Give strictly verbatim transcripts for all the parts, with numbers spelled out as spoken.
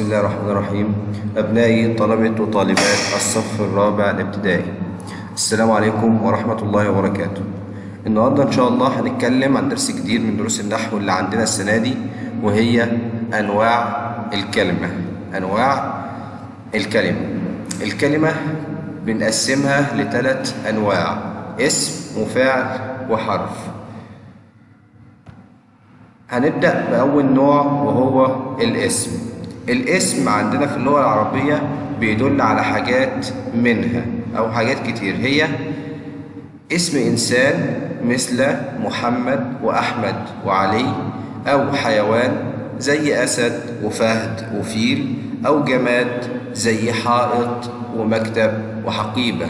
الله الرحمن الرحيم. أبنائي طلبة وطالبات الصف الرابع الابتدائي، السلام عليكم ورحمة الله وبركاته. النهاردة إن شاء الله هنتكلم عن درس جديد من دروس النحو اللي عندنا السنة دي، وهي أنواع الكلمة. أنواع الكلمة الكلمة بنقسمها لثلاث أنواع: اسم وفعل وحرف. هنبدأ بأول نوع وهو الاسم. الاسم عندنا في اللغة العربية بيدل على حاجات منها أو حاجات كتير. هي اسم إنسان مثل محمد وأحمد وعلي، أو حيوان زي أسد وفهد وفيل، أو جماد زي حائط ومكتب وحقيبة.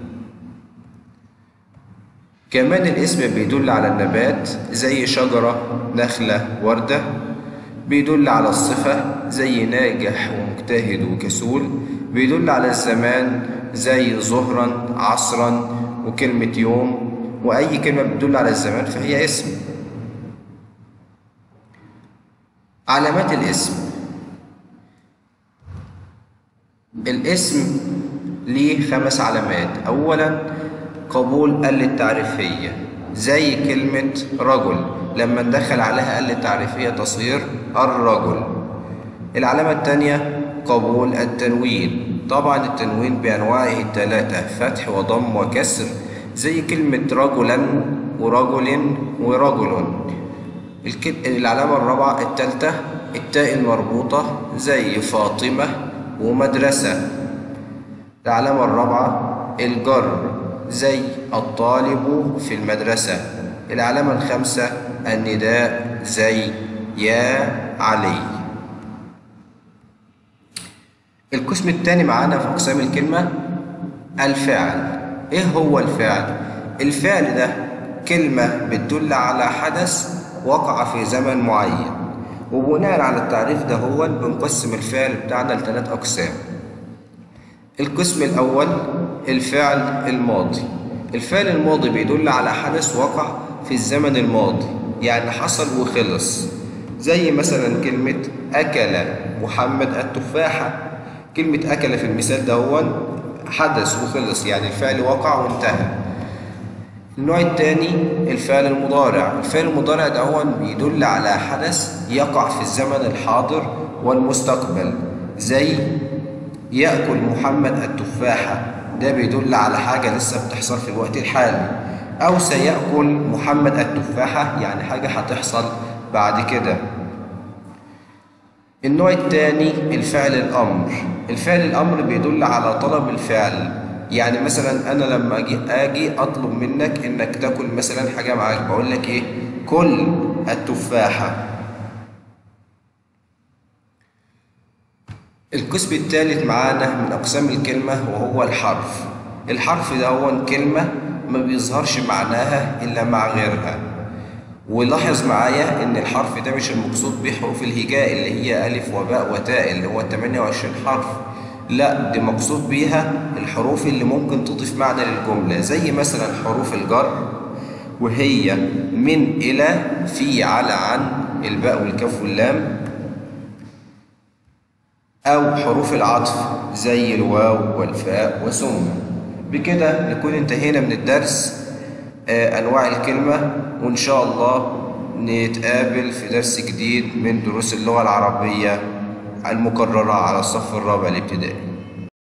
كمان الاسم بيدل على النبات زي شجرة، نخلة، وردة. بيدل على الصفة زي ناجح ومجتهد وكسول. بيدل على الزمان زي ظهرا، عصرا، وكلمة يوم. وأي كلمة بتدل على الزمان فهي اسم. علامات الاسم: الاسم ليه خمس علامات. أولا قبول ال التعريفية زي كلمة رجل، لما ندخل عليها ال التعريفية تصير الرجل. العلامة الثانية قبول التنوين، طبعا التنوين بأنواعه الثلاثة: فتح وضم وكسر، زي كلمة رجلا ورجل ورجل. العلامة الرابعة الثالثة التاء المربوطة زي فاطمة ومدرسة. العلامة الرابعة الجر زي الطالب في المدرسة. العلامة الخامسة النداء زي يا علي. القسم الثاني معانا في أقسام الكلمة الفعل. إيه هو الفعل؟ الفعل ده كلمة بتدل على حدث وقع في زمن معين، وبناء على التعريف ده هو بنقسم الفعل بتاعنا لثلاث أقسام. القسم الأول الفعل الماضي. الفعل الماضي بيدل على حدث وقع في الزمن الماضي، يعني حصل وخلص، زي مثلا كلمة أكل محمد التفاحة. كلمة أكل في المثال ده هو حدث وخلص، يعني الفعل وقع وانتهى. النوع الثاني الفعل المضارع. الفعل المضارع ده هو بيدل على حدث يقع في الزمن الحاضر والمستقبل، زي يأكل محمد التفاحة، ده بيدل على حاجة لسه بتحصل في الوقت الحالي. أو سيأكل محمد التفاحة، يعني حاجة هتحصل بعد كده. النوع الثاني الفعل الأمر. الفعل الأمر بيدل على طلب الفعل، يعني مثلا أنا لما أجي, أجي أطلب منك إنك تاكل مثلا حاجة معاك، بقول لك إيه؟ كل التفاحة. القسم الثالث معانا من أقسام الكلمة وهو الحرف. الحرف ده هو كلمة ما بيظهرش معناها إلا مع غيرها. ولاحظ معايا إن الحرف ده مش المقصود به حروف الهجاء اللي هي ألف وباء وتاء اللي هو ثمانية وعشرين حرف، لا، دي مقصود بيها الحروف اللي ممكن تضيف معنى للجملة، زي مثلا حروف الجر وهي من، إلى، في، على، عن، الباء والكاف واللام. أو حروف العطف زي الواو والفاء وثم. بكده نكون انتهينا من الدرس آه أنواع الكلمة، وإن شاء الله نتقابل في درس جديد من دروس اللغة العربية المكررة على الصف الرابع الابتدائي.